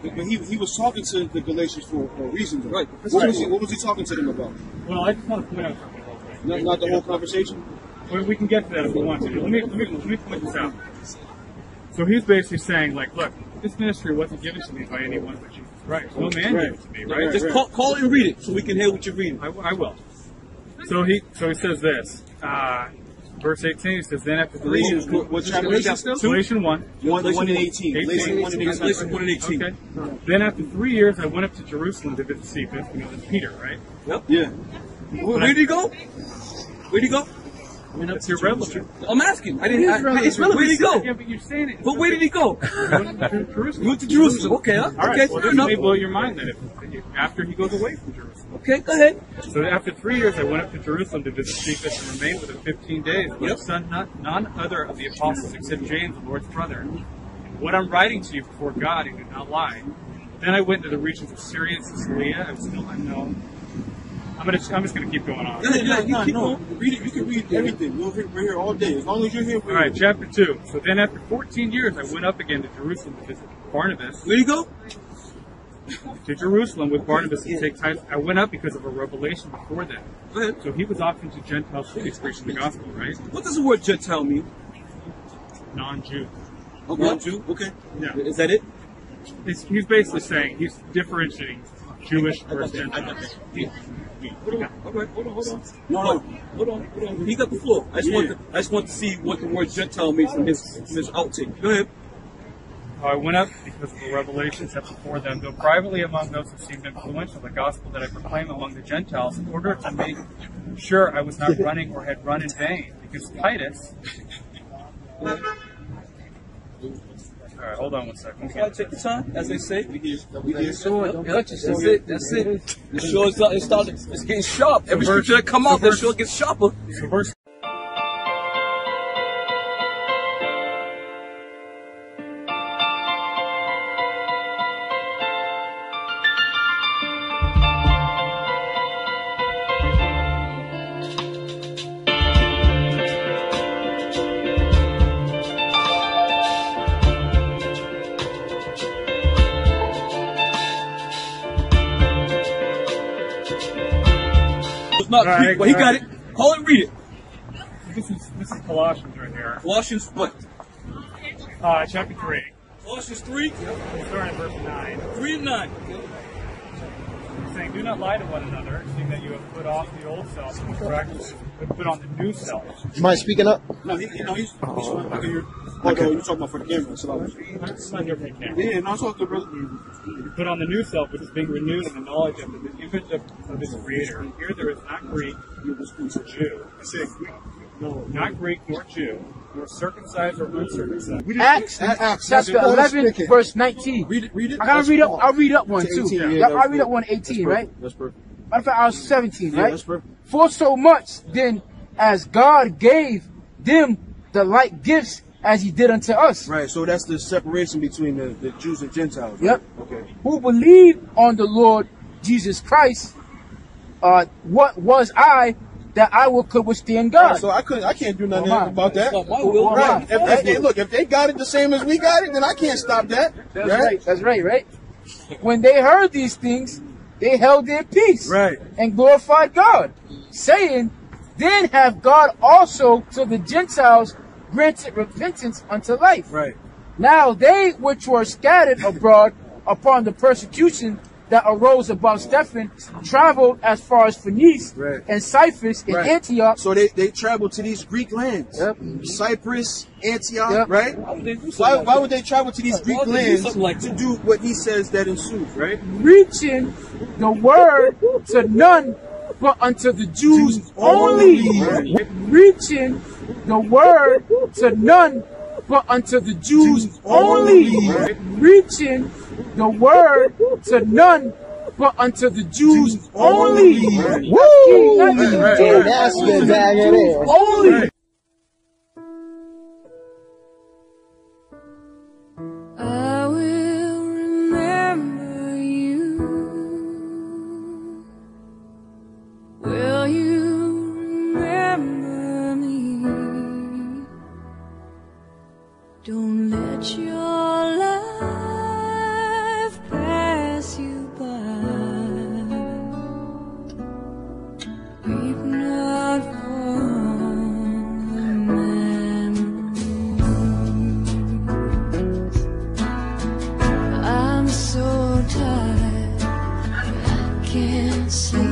But he was talking to the Galatians for a reason, though. Right. What was he talking to them about? Well, I just want to point out something. Not the whole conversation? Well, we can get to that if we want to. Let me point this out. So he's basically saying, like, look, this ministry wasn't given to me by anyone but Jesus Christ. No man gave it to me, right? Just call it and read it so we can hear what you're reading. I will. So he says this. Verse 18, he says, then after 3 years... What chapter is that still? Galatians 1. 1 and 18. Galatians 1 and 18. Galatians 1 and 18. Okay. Then after 3 years, I went up to Jerusalem to visit Cephas, because it's Peter, right? Yep. Yeah. Where did he go? Where did he go? It's irrelevant. I'm asking. It's relevant. Where did he go? Yeah, but you're saying it. But where did he go? He went to Jerusalem. He went to Jerusalem. Okay, huh? All right, Okay, well, fair this may enough. blow your mind then after he goes away from Jerusalem. Okay, go ahead. So after 3 years, I went up to Jerusalem to visit Cephas and remained with him 15 days. But Yep. son, none other of the apostles except James, the Lord's brother. What I'm writing to you before God, he did not lie. Then I went to the regions of Syria and Cilicia. I'm still unknown. I'm just gonna keep going on. No. Read it. You can read everything. We're here all day. As long as you're here. All right, chapter 2. So then after 14 years, I went up again to Jerusalem to visit Barnabas. Where did he go? To Jerusalem with Barnabas and take Titus. I went up because of a revelation before that. Go ahead. So he was off into Gentile cities preaching the gospel, right? What does the word Gentile mean? Non-Jew. Non-Jew? Okay. Yeah. Is that it? He's basically saying he's differentiating Jewish versus Gentile. Hold on. All right. Hold on. No. Hold on. He got the floor. I just want to see what the word Gentile means from his outtake. Go ahead. I went up because of the revelation set before them, though privately among those who seemed influential, the gospel that I proclaim among the Gentiles, in order to make sure I was not running or had run in vain. Because Titus... Alright, hold on one second. Okay, take your time, as they say. That's it. The show it's getting sharp. Every scripture that come out, that show gets sharper. So verse Not Greek, but he got it. Call it and read it. this is Colossians right here. Colossians what? Chapter 3. Colossians 3? We'll start at verse 9. 3 and 9. It's saying, do not lie to one another, seeing that you have put off the old self and put on the new self. Am I speaking up? No, he's fine. I can hear. Okay, you're talking about for the camera. So It's not your camera. yeah, no, I'm talking, brother. Put on the new self, which is being renewed in the knowledge of the image of its creator. Here there is not Greek nor Jew. I say Greek. No, not Greek nor Jew, nor circumcised or uncircumcised. Acts chapter 11, verse 19. Read it. I gotta read up. I'll read up one too. 18, yeah, I'll read up one 18, right? That's perfect. Matter of fact, I was 17, Yeah, right? that's perfect. For so much then as God gave them the like gifts as he did unto us. Right, so that's the separation between the Jews and Gentiles. Right? Yep. Okay. Who believe on the Lord Jesus Christ, what was I that I could withstand God? Right, so I can't do nothing Well, about that. Well, Right. right. Look, if they got it the same as we got it, then I can't stop that. That's right. That's right. When they heard these things, they held their peace. Right. And glorified God, saying, then have God also to the Gentiles granted repentance unto life. Right. Now they which were scattered abroad upon the persecution that arose about Stephen traveled as far as Phoenice and Cyprus and Antioch. So they traveled to these Greek lands. Yep. Cyprus, Antioch, right? Why would they travel to these Greek lands to do what he says that ensues, right? Reaching the word to none but unto the Jews only. Reaching the word to none but unto the Jews only. Reaching the word to none but unto the Jews only. Woo! That's good, dang it is. Only. I will remember you. Will you remember me? Don't let your life pass sun.